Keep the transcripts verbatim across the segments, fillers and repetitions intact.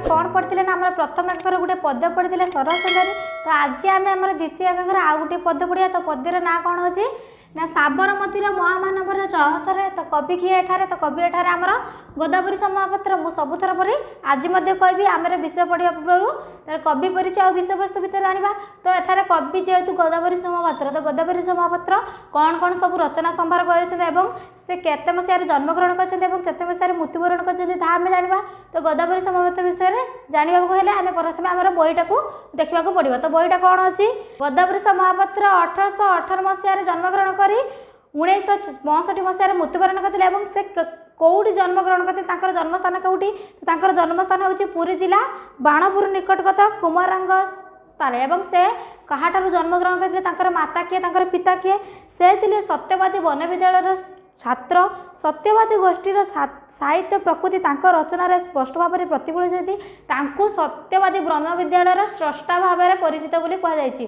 कौन पढ़ते ना आम प्रथम एकर गोटे पद्य पढ़ते सरल सुंदरी। तो आज आम आम द्वितीय एकर आउ गोटे पद्य पढ़िया। तो पद्यर ना कौन अच्छी ना साबरमतीर महामानवर चलतरे। तो कवि किए एठारे तो कवि एठारे आमर गोदावरी समापत्र मु सबुथर पढ़ी आज कहि आम विषय पढ़ा पूर्व तर कवि परिचय और विषय वस्तु भितर जाना। तो एठारे कवि जेहेतु गोदावरी समापत्र तो गोदावरी समापत्र कौन कौन सब रचना संभार कर से केते मसीह जन्मग्रहण करते मसीह मृत्युवरण करमें जाना। तो गोदावरी समापत्र विषय में जानवा आम प्रथम आम बहीटा को देखा पड़ो। तो बहीटा कौन अच्छी गोदावरी समापत्र अठरश अठर मसीह जन्मग्रहण कर उन्नीस पैंसठ मसीह मृत्युवरण करते से कौटी जन्मग्रहण करते जन्मस्थान कौटी जन्मस्थान हूँ पुरी जिला बाणपुर निकटगत कुमारांग स्थान एवं से कहाठार जन्मग्रहण करते माता किए पिता किए से थे सत्यवादी वन विद्यालय छात्र। सत्यवादी गोष्ठीर साहित्य प्रकृति रचनार स्पष्ट भाव में प्रतिफलित सत्यवादी वन विद्यालय स्रष्टा भाव में परिचित बोली कहुई।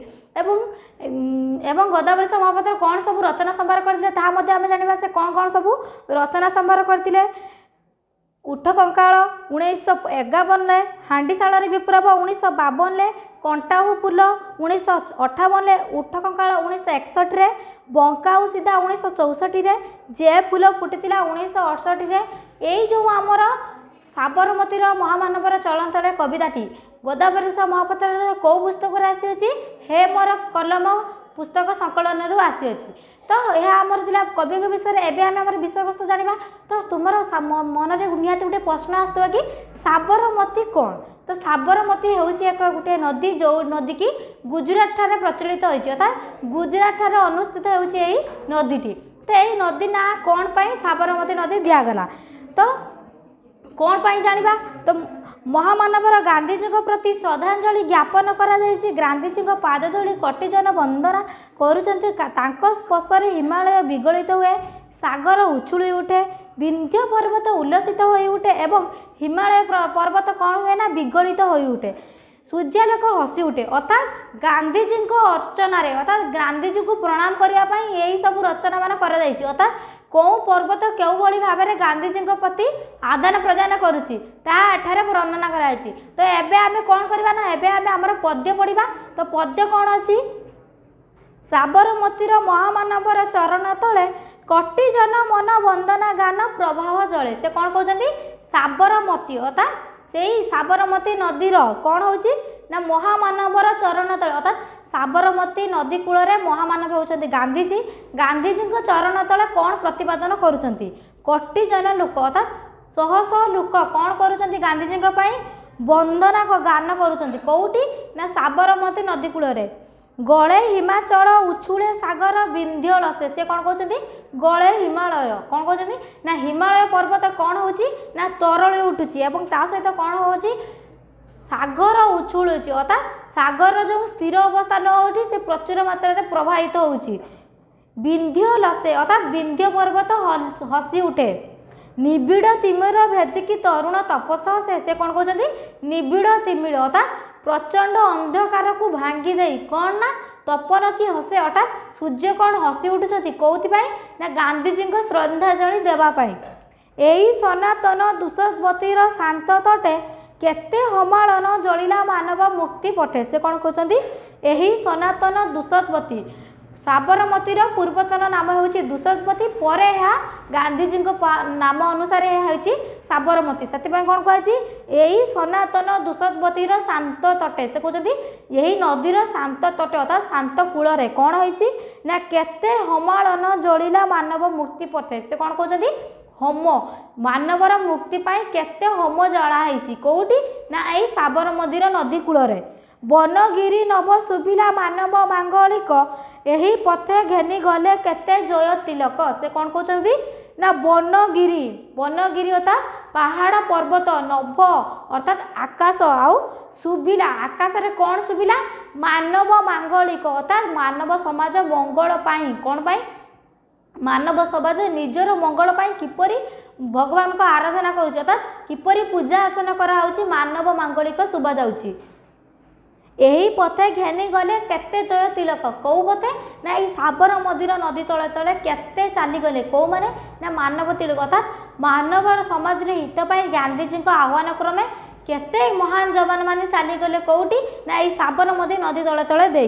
एवं गोदावरी समापत्र कौन सब रचना संभार करते आम जाना से कौन कौन सब रचना संभार करते उठ कंकाल उन्नीस एकावन हांडीशाल विप्लव उन्नीस बावन कंटाहू फुल उन्नीस अठावन उठ कंकाल उन्नीस एकसठ बंकाऊ सीधा उन्नीस चौसठ जे फुल फुटी उन्नीस अड़सठ यही जो आमर साबरमतीर महामानवर चलतले कविताटी गोदावरी महापत्र कौ पुस्तक आसी हे मोर कलम पुस्तक संकलन आसी। तो यह आमर दिला कवि विषय एवं आम विषय वस्तु जाना। तो तुम मन में निहाती गोटे प्रश्न आसुवा कि साबरमती कौन। तो साबरमती हूँ एक गोटे नदी जो नदी की गुजरात ठारे प्रचलित होती अर्थात गुजरात ठारे अनुष्ठित होती नदीटी। तो यही नदी ना कौन पाई साबरमती नदी दिगला। तो कौन पाई जानिबा तो महामानवर गांधीजी प्रति श्रद्धांजलि ज्ञापन करा जायछि। गांधीजी पादधूली कटिजन वंदना करुचंती स्पर्शरे हिमालय विगलित हुए सागर उछुली उठे विंध्य पर्वत उल्लसित हो उठे एवं हिमालय पर्वत कौन हुए ना विगलित हो उठे सूर्यालोक हसी उठे। अर्थात गांधीजी अर्चन अर्थात गांधीजी को प्रणाम करने यही सब रचना मान कर अर्थात कौ पर्वत क्यों भली भाव में गांधीजी प्रति आदान प्रदान करुच्ची वर्णना कराई। तो एबे आमे कौन करबा ना एबे आमे हमर पद्य पढ़िबा। तो पद्य कौन अच्छी साबरमतीर महामानवर चरण तले कटी जन मन वंदना गान प्रभाव जले। से कौन कहते साबरमती अर्थात से साबरमती नदीर कौन होची ना महामानवर चरण तले अर्थात साबरमती नदी कूल महामानव होती गांधीजी। गांधीजी चरण तले कौन प्रतिपादन करुचंती कटी जन लोक अर्थात शह शह लोक कौन करुचंती गांधीजी वंदना गान करुचंती कौटी ना साबरमती नदी कूल गले हिमाचल उछुले सागर विंध्य लसे। से कौन कहते गले हिमालय कौन कहते ना हिमालय पर्वत कौन होची ना तरल उठुची एवं ता सहित कौन होची सागर उछुलुची अर्थात सागर जो स्थिर अवस्था न होती से प्रचुर मात्रा प्रभावित होची। विंध्य लसे अर्थात विंध्य पर्वत हसी उठे निबिड़ तिमिर भेदिकी तरुण तपस से। से कौन कहते निबिड़ तिमिर अर्थात प्रचंड अंधकार को भांगी दे कौन ना तपन की हसे अर्थात सूर्य कौन हसी उठुंट कौपाई ना गांधीजी श्रद्धांजलि देवाई। यही सनातन दुष्पतिर शांत तटे केते हमालन जलिला मानव मुक्ति पटे। से कौन कहते यही सनातन दुष्पति साबरमतीर पूर्वतन नाम होची दुष्पति पर गांधीजी नाम अनुसार यह साबरमती से कौन कहुची यही सनातन दुष्पतिर शांत तटे। से कहते यही नदीर शांत तटे अर्थात शांत कूल कौन होची ना केते हमालन जलिला मानव मुक्ति पटे। से कौन कहते होम मानवर मुक्ति पाई केते होम जलाही कौटी ना यही साबरमतीर नदी कूल बनगिरी नव सुभिला मानव मांगलिक यही पथे घेनी गले केते जय तिलक। से कौन कहते ना बनगिरी बनगिरी अर्थात पहाड़ पर्वत नभ अर्थात आकाश आउ सुभिला आकाश रे कौन सुभिला मानव मांगलिक अर्थात मानव समाज मंगल पाई कौन पाई मानव समाज निजर मंगल पाई किपरि भगवान को आराधना करुच्ची अर्थात किपरि पूजा अर्चना करा होची मानव मांगलिक शुभा जाउची। यही पथे घेनी गले केते जय तिलक कौ पथे ना ये साबरमतीर नदी तले तले केते चली गले कौ माने ना मानव तिलक अर्थात मानव समाज रे हित पाई गांधीजी आह्वान क्रमे केते महान जवान माने चलीगले कौटी ना ये साबरमती नदी तले तले दे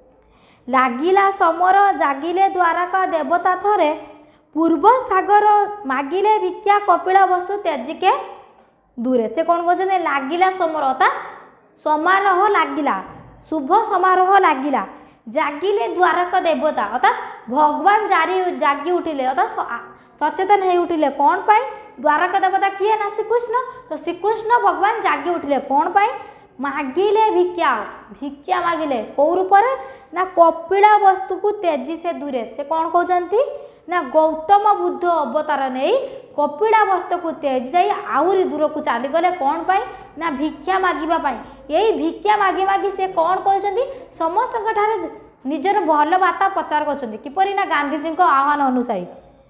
लागिला समर जागिले द्वारका देवता थरे पूर्व सागर मागिले भिक्षा कपिला वस्तु तेजिके दूरे से कौन कहते लागिला समर अर्थात समारोह लागिला शुभ समारोह लागिला जागिले द्वारका देवता अर्थात भगवान जारी जागी उठिले अर्थात सचेतन हो उठिले कौन पाई द्वारका देवता किए ना श्रीकृष्ण तो श्रीकृष्ण भगवान जागी उठिले कौन पाई मागिले भिक्षा भिक्षा मागिले कौ रूप ना कपिला वस्तु को तेजी से दूरे से कौन कहते ना गौतम बुद्ध अवतार नहीं कपिला वस्तु को तेज जाई आहरी दूर को चलीगले कौन पाई ना भिक्षा मागिबा पाई यही भिक्षा मागी मागी से कौन कहते समस्त निजर भल बार्ता प्रचार करपरी ना गांधीजी आह्वान अनुसार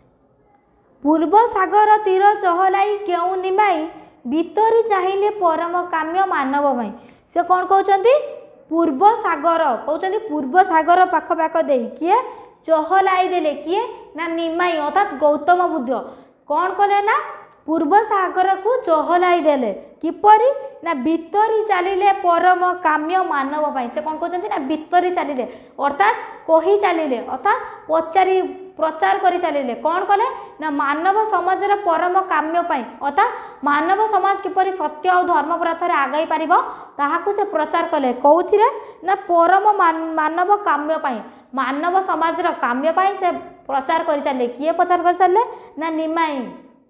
पूर्व सागर तीर चहलाई क्यों निमाई भीतरी चाहिए परम काम्य मानव भाई से कौन कहते पूर्व सागर कहते पूर्व सागर पाख पाख दे किए चहलाई देले किए ना निमाई अर्थात गौतम बुद्ध कौन कले ना पूर्व सागर को चहलाई देले किपरि ना भीतरी चलिले परम काम्य मानव पाई से कौन कहते ना भीतरी चलिले अर्थात कही चलिले अर्थात पचारि प्रचार करी चलिले कौन कले ना मानव समाजर परम काम्य पाई अर्थात मानव समाज किपरि सत्य और धर्म पथरे आगाई पारिबो ताहाकु से प्रचार कले कौथिरे ना परम मानव काम्य पाई मानव समाजर काम्य पाई से प्रचार करी चले किए प्रचार कर चले ना निमाई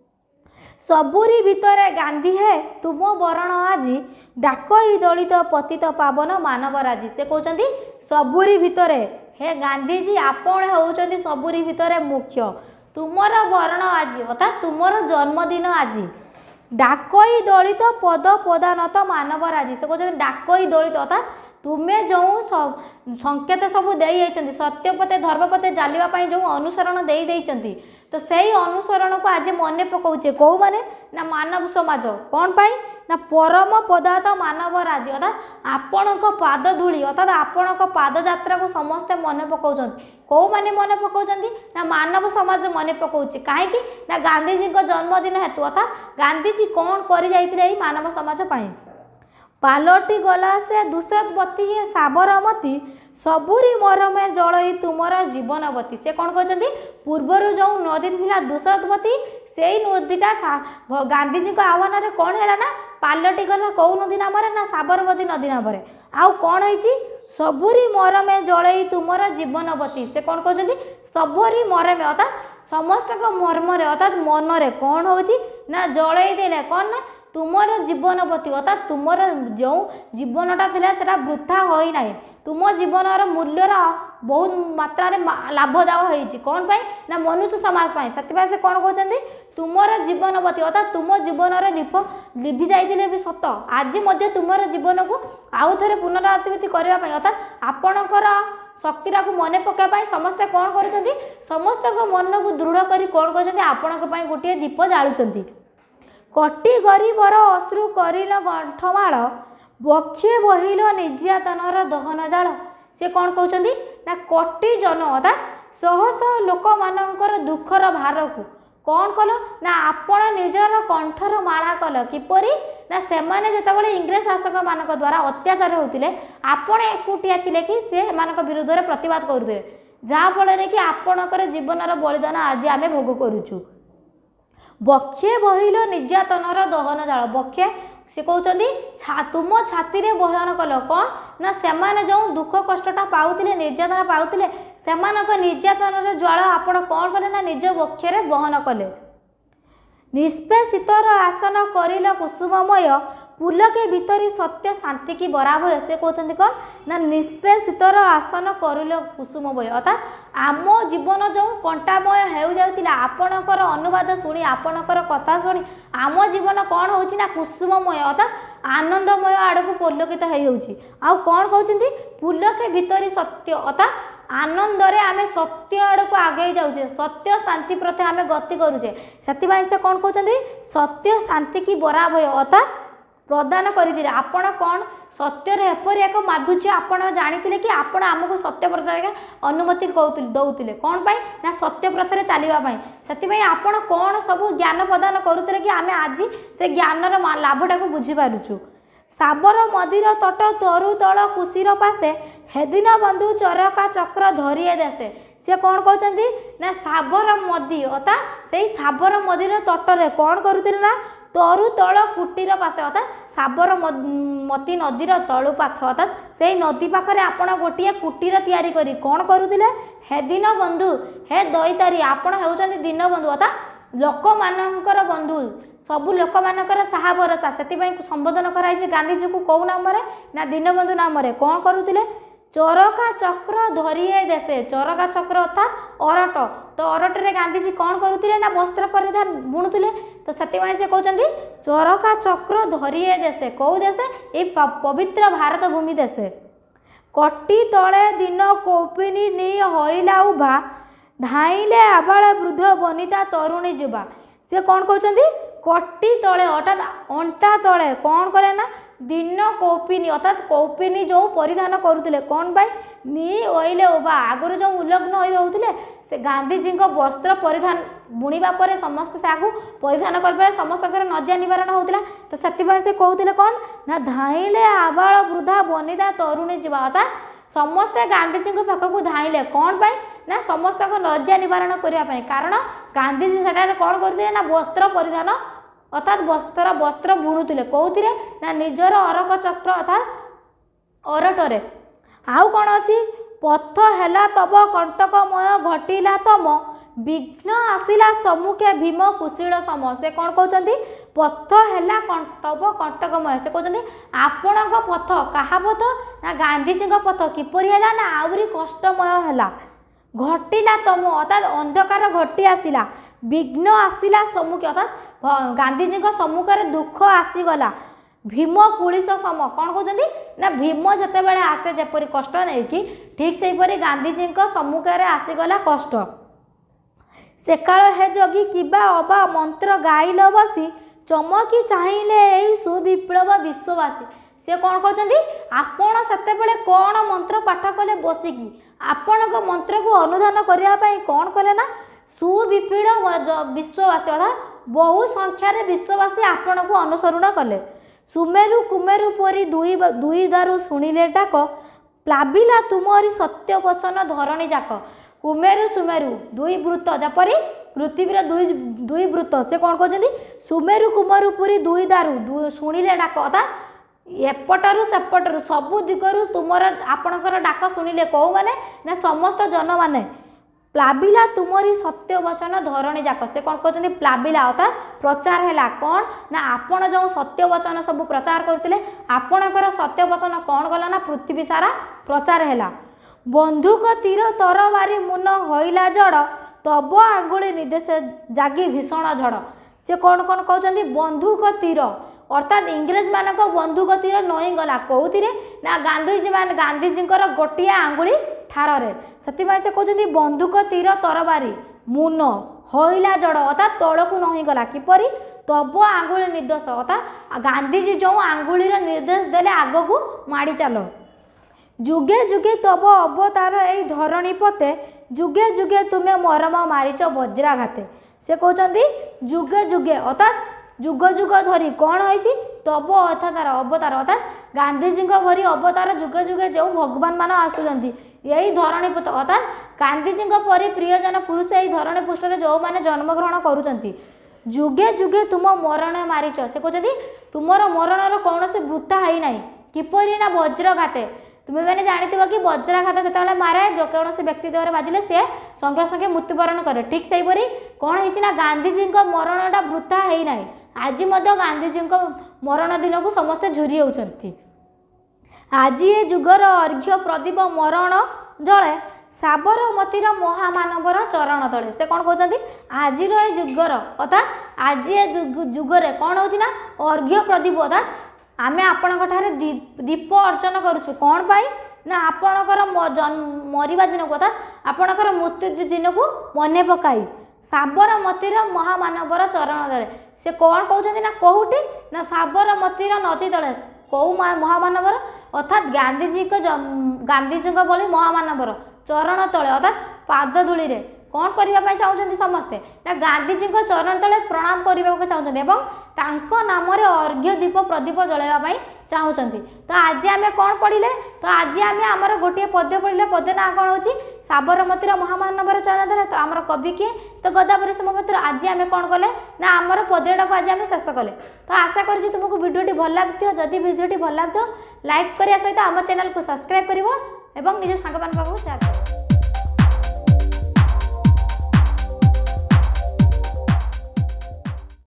सबुरी भितरे गांधी है तुम वरण आजी डाकई दलित पतित पावन मानव राजी से कहते सबुरी भितरे हे गांधीजी आपण होउचंदी सबुरी भितरे मुख्य तुमर वरण आजी अर्थात तुमर जन्मदिन आजी डाकई दलित पद पदानत मानव राजी से कहते डाकई दलित अर्थात तुम्हें जो संकेत सब दे सत्य पते धर्म पते जालिबा जो अनुसरण दे देइचंती तो सही अनुसरण को आज मन पकाउचे कौ माने ना मानव समाज कौन पाई ना परम पदार्थ मानव राज्य अर्थात आपण पाद धूली अर्थात आपण पाद यात्रा को समस्ते मन पकाउछन कौ माने मन पकाउछन ना मानव समाज मन पकाउचे काहेकि ना गांधीजी को जन्मदिन हेतु अर्थात गांधीजी कौन करि जाइतिले मानव समाज पाई पालटी गला से दूषदवती है साबरमती सबुरी मरमे जलई तुमर जीवनवती से कौन कहते पूर्वर जो नदी थी दूषदवती से नदीटा गांधीजी को आह्वान में कौन है ना पालटी गला कौ नदी नाम ना साबरमती नदी नाम आउ कौन है सबुरी मरमे जलई तुमर जीवनवती से कौन कहते सबुरी मरमे अर्थात समस्त मर्मरे अर्थात मनरे कौन हो जलई देले कौन ना तुमर जीवनवती अर्थात तुमर जो जीवनटा थिला सेटा वृथा होई नाही तुम जीवनर मूल्यर बहुत मात्रा लाभदायक होईची कौन पाई ना मनुष्य समाज पाई सतिबा से कौन कहते तुमर जीवनवती अर्थात तुम जीवनर लिप लिभि जाइतिले भी सत आज मध्य तुमर जीवन को आउ थरे पुनरावृत्ति करबा पाई अर्थात आपणकर शक्तिटा को मन पकाइबा समस्ते कौन करछंती समस्त मन को दृढ़ करी कौन करछंती आपणक पाई गोटे दीप जाळुछंती कटी गरीबर अश्रु करिल गंठमाल बक्षे बहिल निर्यातनर दहन जाल से कौन कहते ना कटी जन अर्थात शह शह लोक मानकर दुखर भार को कौन कल ना आपण निजर कंठर माला कल किपरि ना सेमाने जेतेबेले इंग्रेज शासक मानक द्वारा अत्याचार होतिले आपण एकुटिया थिले कि से मानक विरुद्ध रे प्रतिवाद करुथिले जहा फल कि आपणकर जीवनर बलिदान आज आमे भोग करूछु बक्षे बहिल निर्यातनर दहन जाल बक्षे से कहते छा तुम छाती रे बहन कल कौन ना सेमाने जो दुख कष्टटा पाउतिले निर्यातन पाउतिले सेमानक निर्यातनर ज्वाला आपण कौन कले ना निज बक्षे बहन कले निष्पेषितर आसन करिल कुसुममय पुलके भीतरी सत्य शांति की बराबर से कहते कौन ना निष्पेषितर आसन करिल कुसुममय अर्थात आम जीवन जो कंटामय हो जाता आपणकर अनुवाद शुणी आपणकर कथा शुणी आम जीवन कौन हो कुसुममय अर्थात आनंदमय आड़ को परिलक्षित हो कौन कहते पुलके भीतरी सत्य अर्थात आनंद रे आमे सत्य आड़ को आगे जाऊे सत्य शांति प्रति आमे गति करुचे से कौन कहते सत्य शांति की बराबर अर्थात प्रदान करते आपण कौन सत्य एपरी एक माधुर्य आपण जानी कि आपण आमको सत्य प्रथा अनुमति दौले कौन पाई ना सत्य प्रथार चलवाई से आपण कौन सब ज्ञान प्रदान करुले कि आम आज से ज्ञानर लाभटा को बुझीपारुचु। साबर मदिर तट तरु तल कुशीर पासे हेदिन बंधु चरका चक्र धरिए देसे। सी कौन कहते ना साबर मदी अर्थात से साबर मदिर तटरे कौन करुले ना तरु तल कुटीर पासे अर्थात साबर मती नदीर तलु पाख अर्थात से नदी पाखे आपण गोटे कुटीर तैयारी करी कौन करुले हे दिन बंधु हे दैतारी आपण होउछन्ति दिन बंधु अर्थात लोक मानकर बंधु सबु लोक मानकर साहा भरोसा से संबोधन कराई गांधीजी को कौ नाम ना दिन बंधु नाम कौन करुले चरका चक्र धरिए देसे। चरका चक्र अर्थात अरट तो अरटे गांधीजी कौन करुले ना वस्त्र परिधान बुणुले तो से कहते चरका चक्र धरिए देसे कौ देशे ये पवित्र भारत भूमि देशे। कटी तले दिन कौपिनी नी हईला उभा धाइले आबाल वृद्ध बनिता तरुणी जुबा। से कौन कहते कटी तले अर्थात अंटा तले कौन करे ना दिन कौपिनी अर्थात कौपिनी जो परिधान करुले कौन पाई नी ओइले उभा आगुरी जो उल्लग्न हो रोते से गांधीजी वस्त्र परिधान बुणवा पर समस्त से आगु परिधान कर समस्त नजिया निवारण होता तो से कहते कौन ना धाइले आबाल वृद्धा बनिता तरुणी जीवा अर्थात समस्ते गांधीजी पाखक धाइले कौन पाई ना समस्त नजिया निवारण करने कारण गांधीजी से कौन करते ना वस्त्र परिधान अर्थात वस्त्र वस्त्र बुणुले कौथिरे ना निजर अरक चक्र अर्थात अरटरे। आउ कौन अच्छी पथ हैला तब कंटकमय घटिला तम विघ्न आसिला सम्मुखे भीम कुशील सम। से कौन कहते पथ हैला तब कंटकमय से कहते आपण पथ क्या पथ ना गांधीजी पथ किपर है ना आहरी कष्टमय है घटिला तम अर्थात अंधकार घटी आसिला विघ्न आसिला सम्मुखे अर्थात गांधीजी सम्मुखें दुख आसीगला भीम पुलिस सम कौन कहते ना भीम जिते बड़े आसे जपरी कष्ट नहीं कि ठीक से गांधीजी सम्मुखें आसीगला कष्ट। से काल हे जगी किबा अबा मंत्र गाइल बसी चमकी चाहिए यही सुविप्लव विश्ववासी। से कौन कहते आपण से कौन मंत्र पाठ कले बसिकी आपण मंत्र को अनुधान करने कौन कले ना सुविप्लव विश्ववासी अर्थात बहु संख्यार विश्ववासी आपण को अनुसरण कले। सुमेरु कुमेरु परी दुई दुई दारु शुणिले डाक प्लाबिला तुमरी सत्य वचन धरणी जाक। कुमेरु सुमेरु दुई वृत्त जपरी पृथ्वीर दुई दुई वृत्त से कौन कहते सुमेरु कुमेरु परी दुई दारु शुणिले डाक अर्थात एपटू सेपटू सबु दिगरु तुमर आपणकर डाक शुणिले कौ माने ना समस्त जन माने प्लाबिला तुमरी सत्य वचन धरणी जाक। से कौन कहते प्लाबिला अर्थात प्रचार है कौन ना आपण जो सत्य वचन सब प्रचार करते आपणकर सत्य वचन कौन गला ना पृथ्वी सारा प्रचार है। बंधुक तीर तरवारी मुन हईला जड़ तब आंगुली निर्देश जागी भीषण झड़। से कौन कौन कहते बंधुक तीर अर्थात इंग्रेज मानक बंधुक तीर नई गला कौन ना गांधीजी मान गांधीजी गोटे आंगुली ठारे से कहते बंधुक तीर तरवारी मुन हईला जड़ अर्थात तलू नई गला किपर तब आंगुली निर्देश अर्थात गांधीजी जो आंगुली निर्देश देले आग को माड़ी चल। जुगे जुगे तब अवतार यही धरणी पते जुगे जुगे तुम्हें मरम मारिच वज्राघाते। से कहते जुगे जुगे अर्थात जुग जुग धरी कौन होइछि तब अर्थात अवतार अर्थात गांधीजी भरी अवतार जुगे जुगे जो भगवान मान आसुचंती यही धरणी पथ अर्थात गांधीजी परी प्रियजन पुरुष यही धरणी पृष्ठ जो मैंने जन्मग्रहण करुचंती जुगे जुगे तुम मरण मारिच। से कहते तुमर मरणर कौन से वृथा है ना किपरि ना वज्रघाते तुम्हें मैंने जानते कि वज्राघात जो मारे जो कौन से व्यक्ति देह बाजिले सी संगे संगे मृत्युवरण करे ठीक से कौन है गांधीजी मरणटा वृथा है ना आज गांधीजी मरण दिन को समस्ते झुरी होती। आज ये जुगर अर्घ्य प्रदीप मरण जले साबरमतीर महामानवर चरण तले। से कौन कहते आज जुगर अर्थात आज ये जुगरे कौन होना अर्घ्य प्रदीप अर्थात आमे आपणकर दीप अर्चन करुचु कौन पाई ना आपणकर मरिबा दिन को अर्थात आपणकर मृत्यु दिन को मने पकाई साबरमतीर महामानवर चरण तले। से कौन कहते ना कौटी ना साबरमतीर नदी तले कौ महामानवर अर्थात गांधीजी को गांधीजी भली महामानवर चरण तले अर्थात पादधूली कौन करने चाहते समस्ते ना गांधीजी चरण तले प्रणाम करने को चाहते और नाम अर्घ्य दीप प्रदीप जलैवाई चाहते। तो आज आम कौन पढ़ले तो आज आम आमर गोटे पद्य पढ़ले पद्य ना कौन हो साबरमतीर महामानवर चरण तो आमर कवि किए तो गदावरी सोमपत्र। आज आम कौन कले ना आमर पद्यटा को आज आम शेष कले। तो आशा कर तुमको वीडियोटी भल लगी जदि वीडियोटी भल लगी लाइक करने सहित आम चैनल को सब्सक्राइब कर निज सांग मान पाखु शेयर कर।